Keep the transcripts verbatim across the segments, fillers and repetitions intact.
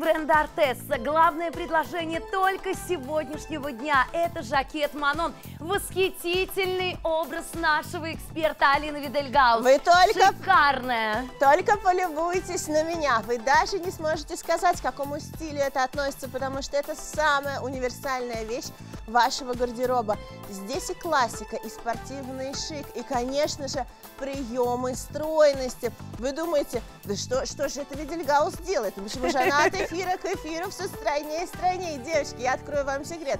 бренда Артесса. Главное предложение только сегодняшнего дня – это жакет Манон. Восхитительный образ нашего эксперта Алины Видельгаус. Вы только, Шикарная. только полюбуйтесь на меня. Вы даже не сможете сказать, к какому стилю это относится, потому что это самая универсальная вещь вашего гардероба. Здесь и классика, и спортивный шик, и, конечно же, приемы стройности. Вы думаете, да что, что же это Видельгаус делает? Потому что вы же она от эфира к эфиру все стройнее и стройнее. Девочки, я открою вам секрет.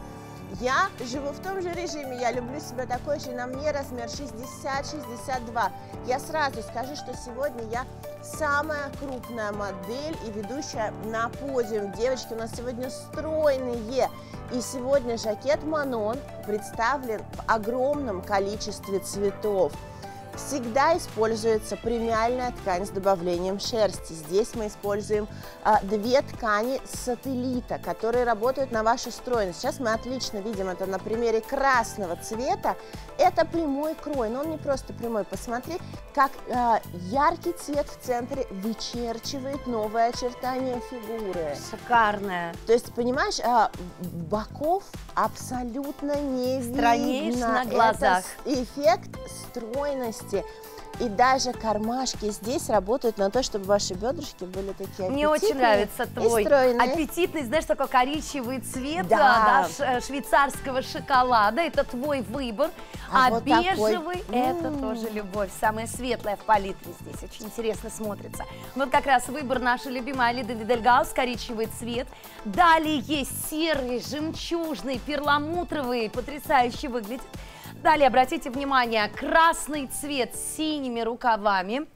Я живу в том же режиме, я люблю себя такой же, на мне размер шестьдесят шестьдесят два. Я сразу скажу, что сегодня я самая крупная модель и ведущая на подиум. Девочки, у нас сегодня стройные. И сегодня жакет Манон представлен в огромном количестве цветов. Всегда используется премиальная ткань с добавлением шерсти. Здесь мы используем а, две ткани сателлита, которые работают на вашу стройность. Сейчас мы отлично видим это на примере красного цвета. Это прямой крой, но он не просто прямой. Посмотри, как а, яркий цвет в центре вычерчивает новые очертания фигуры. Шикарная. То есть, понимаешь, а, боков абсолютно не Странеешь видно. на глазах. Это эффект стройности. И даже кармашки здесь работают на то, чтобы ваши бедрышки были такие аппетитные. Мне очень нравится твой стройные. аппетитный, знаешь, такой коричневый цвет, Да. да, швейцарского шоколада. Это твой выбор. А, А вот бежевый такой. это М-м. тоже любовь. Самая светлая в палитре здесь. Очень интересно смотрится. Вот как раз выбор нашей любимой Алины Видельгаус, коричневый цвет. Далее есть серый, жемчужный, перламутровый, потрясающе выглядит. Далее, обратите внимание, красный цвет с синими рукавами,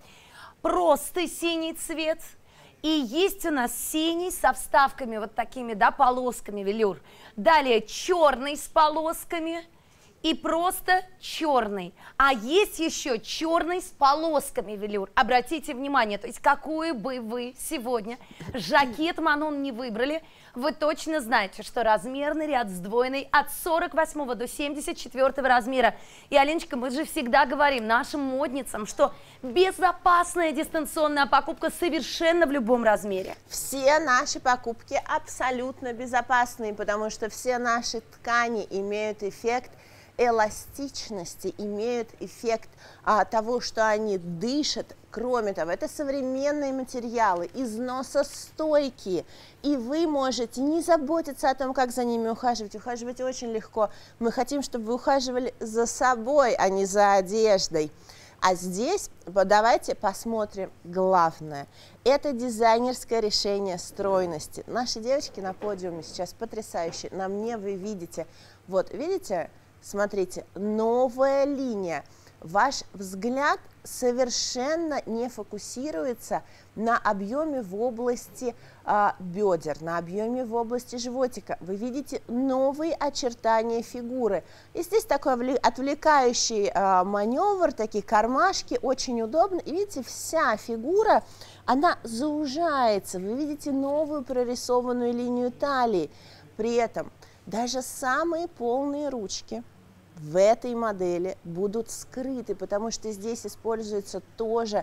просто синий цвет. И есть у нас синий со вставками, вот такими, да, полосками, велюр. Далее черный с полосками и просто черный. А есть еще черный с полосками, велюр. Обратите внимание, то есть какую бы вы сегодня жакет Манон не выбрали, вы точно знаете, что размерный ряд сдвоенный от сорок восьмого до семьдесят четвёртого размера. И, Аленочка, мы же всегда говорим нашим модницам, что безопасная дистанционная покупка совершенно в любом размере. Все наши покупки абсолютно безопасные, потому что все наши ткани имеют эффект эластичности, имеют эффект а, того, что они дышат. Кроме того, это современные материалы, износостойкие, и вы можете не заботиться о том, как за ними ухаживать. Ухаживать очень легко. Мы хотим, чтобы вы ухаживали за собой, а не за одеждой. А здесь давайте посмотрим главное. Это дизайнерское решение стройности. Наши девочки на подиуме сейчас потрясающие. На мне вы видите, вот видите, смотрите, новая линия. Ваш взгляд совершенно не фокусируется на объеме в области а, бедер, на объеме в области животика. Вы видите новые очертания фигуры. И здесь такой отвлекающий а, маневр, такие кармашки, очень удобно. И видите, вся фигура, она заужается. Вы видите новую прорисованную линию талии. При этом даже самые полные ручки в этой модели будут скрыты, потому что здесь используются тоже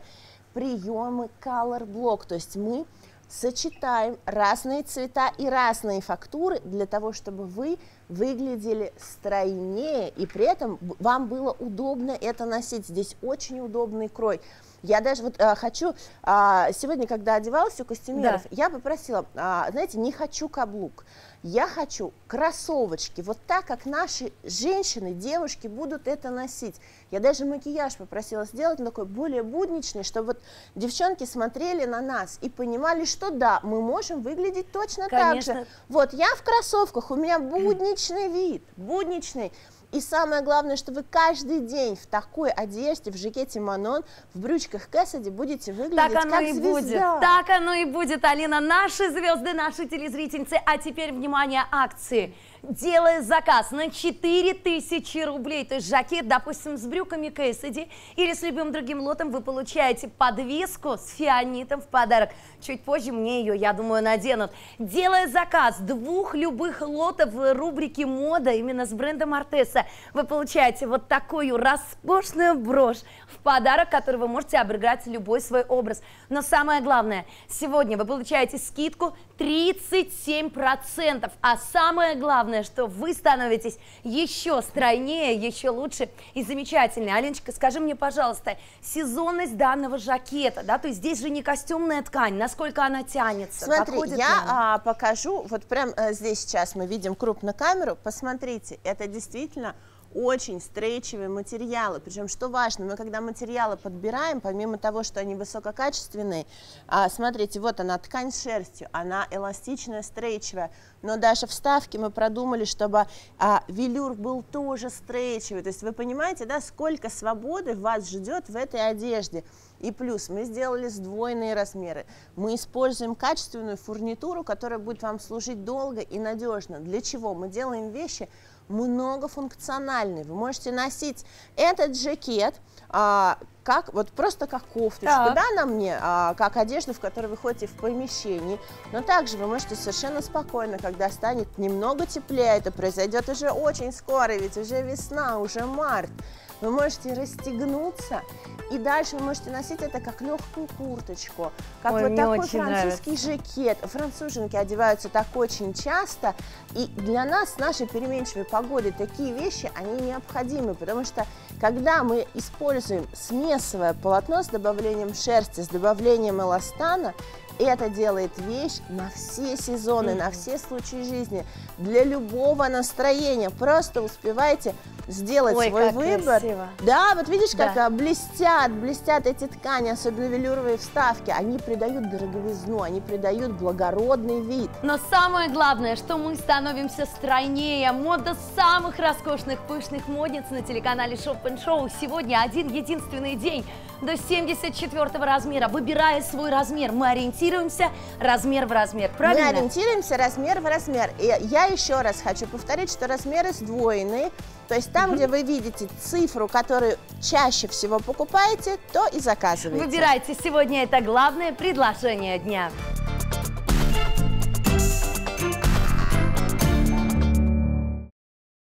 приемы Color Block, то есть мы сочетаем разные цвета и разные фактуры для того, чтобы вы выглядели стройнее, и при этом вам было удобно это носить. Здесь очень удобный крой. Я даже вот а, хочу, а, сегодня, когда одевалась у костюмеров, да. я попросила, а, знаете, не хочу каблук, я хочу кроссовочки, вот так, как наши женщины, девушки будут это носить. Я даже макияж попросила сделать, такой более будничный, чтобы вот девчонки смотрели на нас и понимали, что да, мы можем выглядеть точно Конечно. так же. Вот я в кроссовках, у меня будничный вид, будничный. И самое главное, что вы каждый день в такой одежде, в жакете Манон, в брючках Кэссиди будете выглядеть так оно как и звезда. Будет. Так оно и будет, Алина. Наши звезды, наши телезрительницы. А теперь, внимание, акции. Делая заказ на четыре тысячи рублей, то есть жакет, допустим, с брюками Кэссиди или с любым другим лотом, вы получаете подвеску с фианитом в подарок. Чуть позже мне ее, я думаю, наденут. Делая заказ двух любых лотов в рубрике «Мода» именно с брендом Артесса, вы получаете вот такую роскошную брошь в подарок, который вы можете обыграть любой свой образ. Но самое главное, сегодня вы получаете скидку тридцать семь процентов. А самое главное, что вы становитесь еще стройнее, еще лучше и замечательнее. Аленочка, скажи мне, пожалуйста, сезонность данного жакета, да, то есть здесь же не костюмная ткань, насколько она тянется? Смотри, я а, покажу, вот прям а, здесь сейчас мы видим крупно камеру, посмотрите, это действительно очень стрейчевые материалы, причем что важно, мы когда материалы подбираем, помимо того, что они высококачественные, а, смотрите, вот она ткань с шерстью, она эластичная, стрейчевая, но даже вставки мы продумали, чтобы а, велюр был тоже стрейчевый, то есть вы понимаете, да, сколько свободы вас ждет в этой одежде. И плюс мы сделали сдвоенные размеры, мы используем качественную фурнитуру, которая будет вам служить долго и надежно. Для чего? Мы делаем вещи многофункциональные. Вы можете носить этот жакет а, как, вот просто как кофточку, так. да, на мне, а, как одежду, в которой вы ходите в помещении. Но также вы можете совершенно спокойно, когда станет немного теплее, это произойдет уже очень скоро, ведь уже весна, уже март. Вы можете расстегнуться, и дальше вы можете носить это как легкую курточку, как Ой, вот такой французский нравится. жакет. Француженки одеваются так очень часто, и для нас, с нашей переменчивой погодой, такие вещи, они необходимы, потому что когда мы используем смесовое полотно с добавлением шерсти, с добавлением эластана, это делает вещь на все сезоны, mm-hmm. на все случаи жизни, для любого настроения. Просто успевайте сделать Ой, свой как выбор. Красиво. Да, вот видишь, да. как блестят, блестят эти ткани, особенно велюровые вставки. Они придают дороговизну, они придают благородный вид. Но самое главное, что мы становимся стройнее. Мода самых роскошных, пышных модниц на телеканале Shop and Show. Сегодня один единственный день до семьдесят четвёртого размера. Выбирая свой размер, мы ориентируемся размер в размер. Правильно? Мы ориентируемся размер в размер. И я еще раз хочу повторить, что размеры сдвоенные. То есть там, угу. где вы видите цифру, которую чаще всего покупаете, то и заказываете. Выбирайте. Сегодня это главное предложение дня.